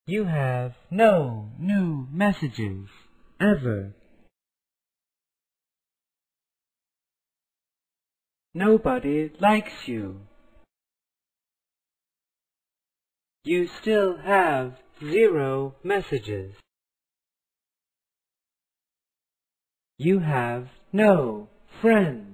You have no new messages ever. Nobody likes you. You still have 0 messages. You have no friends.